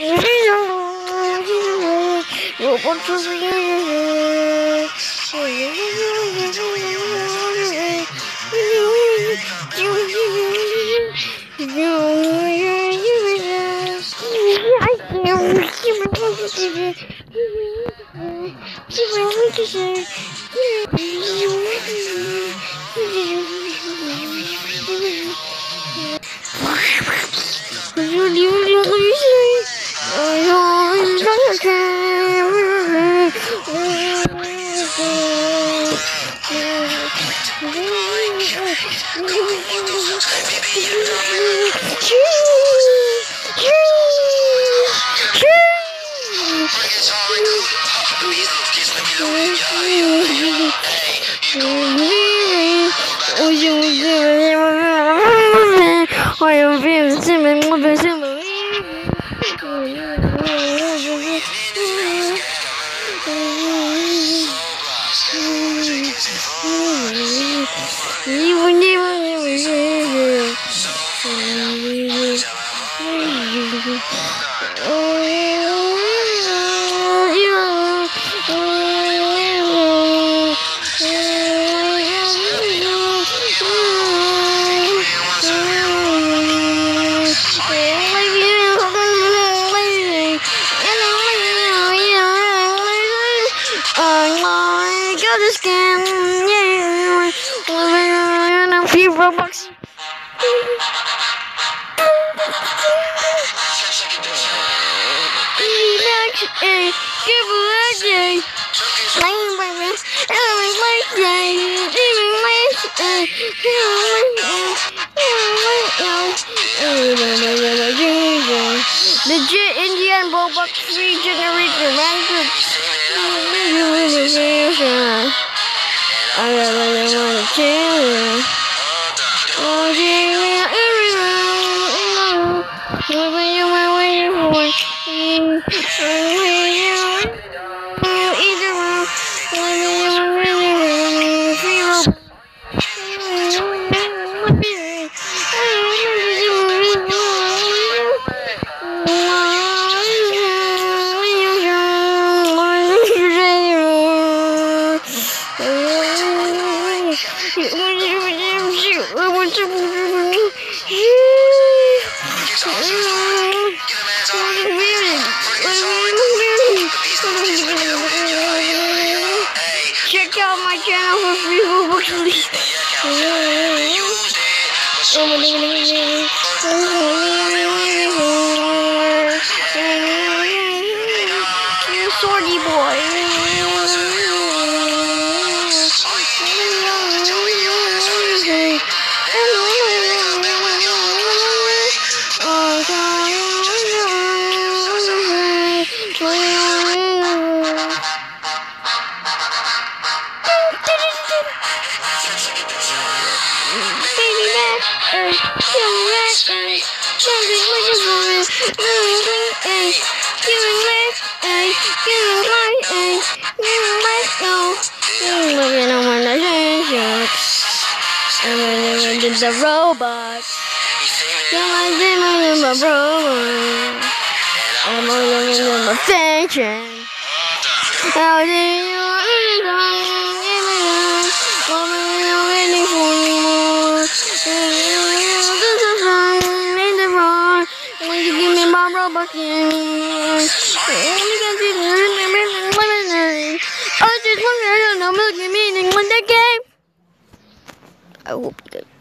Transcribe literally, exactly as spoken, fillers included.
roBux is I am feeling similar with similar. roBux. Legit Indian roBux free generator manager. I really wanna kill you. Oh, yeah, everyone. What you were waiting for? Either one. What you were waiting for? Check out my channel for free roBux, please. Sorty boy. The roBux. I'm in my roBux. I'm in my fashion. How do you waiting for more? In the bar, when you give me my roBux, I just want to know the meaning of the game. I hope you did.